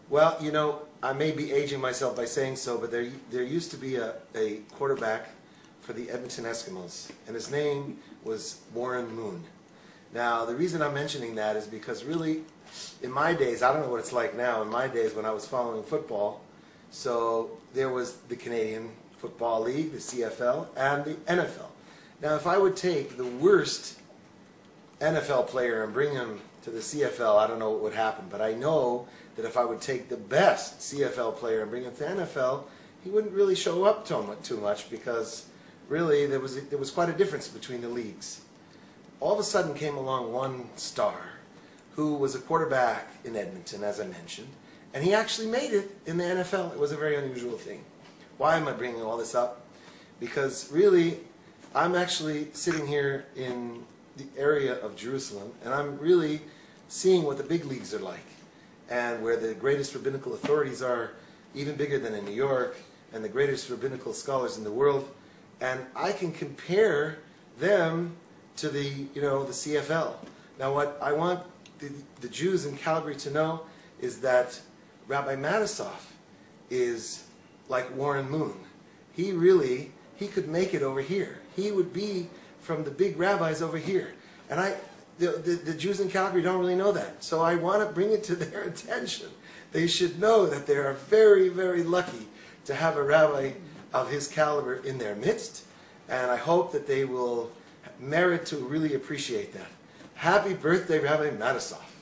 Well, you know, I may be aging myself by saying so, but there used to be a quarterback for the Edmonton Eskimos, and his name was Warren Moon. Now, the reason I'm mentioning that is because really, in my days, I don't know what it's like now, in my days when I was following football, so there was the Canadian Football League, the CFL, and the NFL. Now, if I would take the worst NFL player and bring him to the CFL, I don't know what would happen, but I know that if I would take the best CFL player and bring him to the NFL, he wouldn't really show up too much because really there was quite a difference between the leagues. All of a sudden came along one star who was a quarterback in Edmonton, as I mentioned, and he actually made it in the NFL. It was a very unusual thing. Why am I bringing all this up? Because really, I'm actually sitting here in the area of Jerusalem, and I'm really seeing what the big leagues are like, and where the greatest rabbinical authorities are, even bigger than in New York, and the greatest rabbinical scholars in the world, and I can compare them to the CFL. Now, what I want the Jews in Calgary to know is that Rabbi Matisoff is like Warren Moon. He could make it over here. He would be from the big rabbis over here. And the Jews in Calgary don't really know that. So I want to bring it to their attention. They should know that they are very, very lucky to have a rabbi of his caliber in their midst. And I hope that they will merit to really appreciate that. Happy birthday, Rabbi Matisoff.